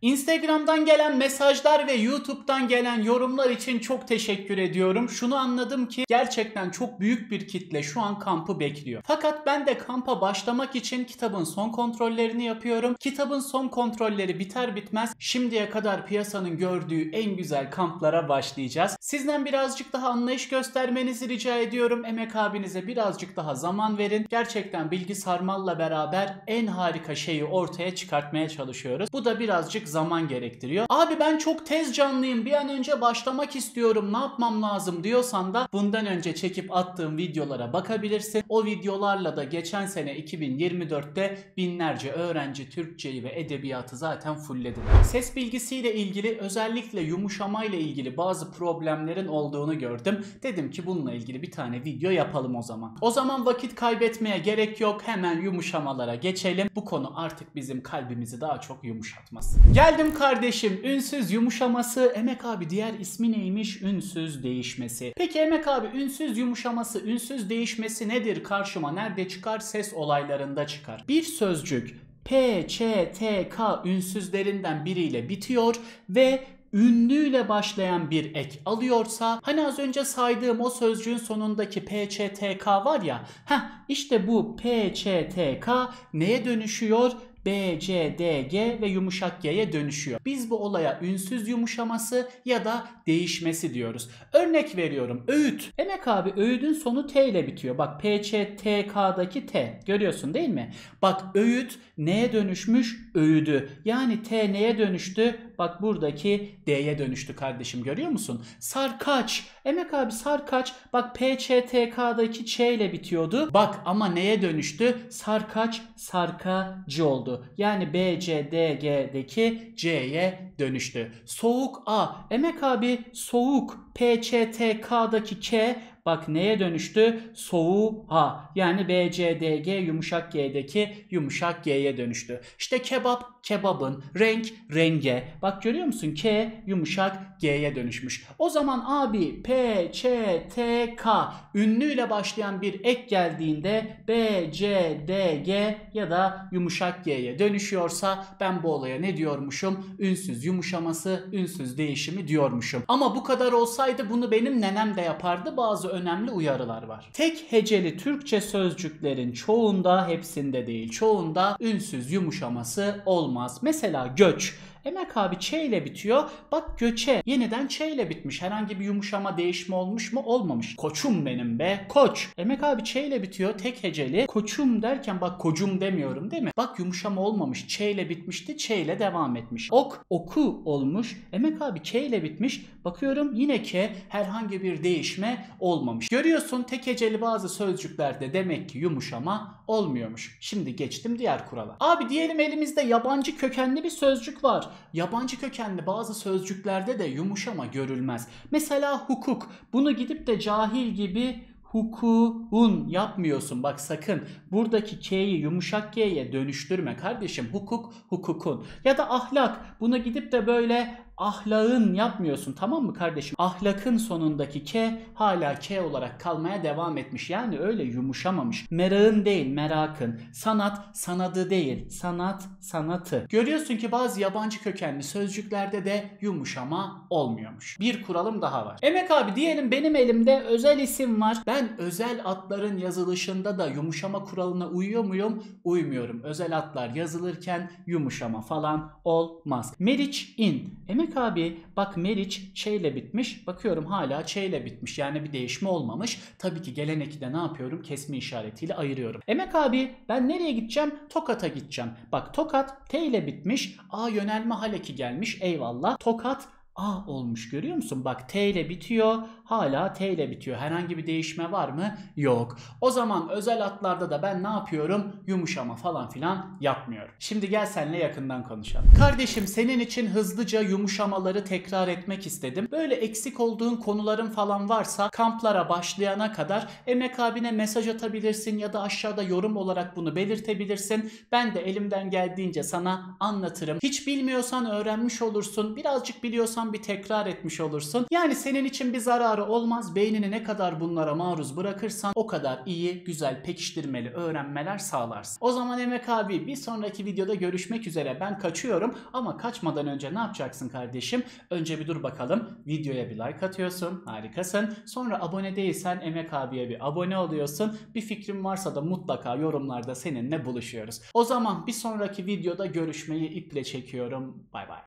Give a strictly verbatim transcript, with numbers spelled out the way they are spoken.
Instagram'dan gelen mesajlar ve YouTube'dan gelen yorumlar için çok teşekkür ediyorum. Şunu anladım ki gerçekten çok büyük bir kitle şu an kampı bekliyor. Fakat ben de kampa başlamak için kitabın son kontrollerini yapıyorum. Kitabın son kontrolleri biter bitmez şimdiye kadar piyasanın gördüğü en güzel kamplara başlayacağız. Sizden birazcık daha anlayış göstermenizi rica ediyorum. Emek abinize birazcık daha zaman verin. Gerçekten Bilgi Sarmal'la beraber en harika şeyi ortaya çıkartmaya çalışıyoruz. Bu da birazcık zaman gerektiriyor. Abi ben çok tez canlıyım, bir an önce başlamak istiyorum, ne yapmam lazım diyorsan da bundan önce çekip attığım videolara bakabilirsin. O videolarla da geçen sene iki bin yirmi dörtte binlerce öğrenci Türkçeyi ve edebiyatı zaten fullledim. Ses bilgisiyle ilgili, özellikle yumuşamayla ilgili bazı problemlerin olduğunu gördüm. Dedim ki bununla ilgili bir tane video yapalım o zaman. O zaman vakit kaybetmeye gerek yok. Hemen yumuşamalara geçelim. Bu konu artık bizim kalbimizi daha çok yumuşatmaz. Geldim kardeşim. Ünsüz yumuşaması. Emek abi diğer ismi neymiş? Ünsüz değişmesi. Peki Emek abi ünsüz yumuşaması, ünsüz değişmesi nedir? Karşıma nerede çıkar? Ses olaylarında çıkar. Bir sözcük P, Ç, T, K ünsüzlerinden biriyle bitiyor ve ünlüyle başlayan bir ek alıyorsa, hani az önce saydığım o sözcüğün sonundaki P, Ç, T, K var ya, heh, işte bu P, Ç, T, K neye dönüşüyor? B, C, D, G ve yumuşak G'ye dönüşüyor. Biz bu olaya ünsüz yumuşaması ya da değişmesi diyoruz. Örnek veriyorum. Öğüt. Emek abi öğüdün sonu T ile bitiyor. Bak P, Ç, T, K'daki T. Görüyorsun değil mi? Bak öğüt neye dönüşmüş? Öğüdü. Yani T neye dönüştü? Bak buradaki D'ye dönüştü kardeşim, görüyor musun? Sarkaç. Emek abi sarkaç. Bak P, Ç, T, K'daki Ç ile bitiyordu. Bak ama neye dönüştü? Sarkaç sarkacı oldu. Yani B, C, D, G'deki C'ye dönüştü. Soğuk A. Emek abi soğuk P, Ç, T, K'daki K bak neye dönüştü? Soğuğa. Yani B, C, D, G yumuşak G'deki yumuşak G'ye dönüştü. İşte kebap kebabın, renk renge. Bak görüyor musun? K yumuşak G'ye dönüşmüş. O zaman abi P, Ç, T, K ünlüyle başlayan bir ek geldiğinde B, C, D, G ya da yumuşak G'ye dönüşüyorsa ben bu olaya ne diyormuşum? Ünsüz yumuşaması, ünsüz değişimi diyormuşum. Ama bu kadar olsaydı bunu benim nenem de yapardı. Bazı önemli uyarılar var. Tek heceli Türkçe sözcüklerin çoğunda, hepsinde değil çoğunda ünsüz yumuşaması olmaz. Mesela göç. Emek abi Ç ile bitiyor. Bak göçe yeniden Ç ile bitmiş. Herhangi bir yumuşama değişme olmuş mu? Olmamış. Koçum benim be. Koç. Emek abi Ç ile bitiyor. Tek heceli. Koçum derken bak kocum demiyorum değil mi? Bak yumuşama olmamış. Ç ile bitmişti. Ç ile devam etmiş. Ok. Oku olmuş. Emek abi K ile bitmiş. Bakıyorum yine K. Herhangi bir değişme olmamış. Görüyorsun tek heceli bazı sözcüklerde demek ki yumuşama olmuyormuş. Şimdi geçtim diğer kurala. Abi diyelim elimizde yabancı kökenli bir sözcük var. Yabancı kökenli bazı sözcüklerde de yumuşama görülmez. Mesela hukuk. Bunu gidip de cahil gibi hukukun yapmıyorsun. Bak sakın buradaki K'yi yumuşak G'ye dönüştürme kardeşim. Hukuk hukukun. Ya da ahlak. Buna gidip de böyle ahlakın yapmıyorsun, tamam mı kardeşim? Ahlakın sonundaki K hala K olarak kalmaya devam etmiş. Yani öyle yumuşamamış. Merakın değil merakın. Sanat sanadı değil sanat sanatı. Görüyorsun ki bazı yabancı kökenli sözcüklerde de yumuşama olmuyormuş. Bir kuralım daha var. Emek abi diyelim benim elimde özel isim var. Ben özel adların yazılışında da yumuşama kuralına uyuyor muyum? Uymuyorum. Özel adlar yazılırken yumuşama falan olmaz. Meriç in. Emek abi bak Meriç Ç ile bitmiş. Bakıyorum hala Ç ile bitmiş. Yani bir değişme olmamış. Tabii ki gelen eki de ne yapıyorum? Kesme işaretiyle ayırıyorum. Emek abi ben nereye gideceğim? Tokat'a gideceğim. Bak Tokat T ile bitmiş. A yönelme hal eki gelmiş. Eyvallah. Tokat A olmuş, görüyor musun? Bak T ile bitiyor. Hala T ile bitiyor. Herhangi bir değişme var mı? Yok. O zaman özel adlarda da ben ne yapıyorum? Yumuşama falan filan yapmıyorum. Şimdi gel seninle yakından konuşalım. Kardeşim senin için hızlıca yumuşamaları tekrar etmek istedim. Böyle eksik olduğun konuların falan varsa kamplara başlayana kadar Emek abine mesaj atabilirsin ya da aşağıda yorum olarak bunu belirtebilirsin. Ben de elimden geldiğince sana anlatırım. Hiç bilmiyorsan öğrenmiş olursun. Birazcık biliyorsan baştan bir tekrar etmiş olursun. Yani senin için bir zararı olmaz. Beynini ne kadar bunlara maruz bırakırsan o kadar iyi, güzel, pekiştirmeli öğrenmeler sağlarsın. O zaman Emek abi bir sonraki videoda görüşmek üzere. Ben kaçıyorum ama kaçmadan önce ne yapacaksın kardeşim? Önce bir dur bakalım. Videoya bir like atıyorsun. Harikasın. Sonra abone değilsen Emek abiye bir abone oluyorsun. Bir fikrin varsa da mutlaka yorumlarda seninle buluşuyoruz. O zaman bir sonraki videoda görüşmeyi iple çekiyorum. Bay bay.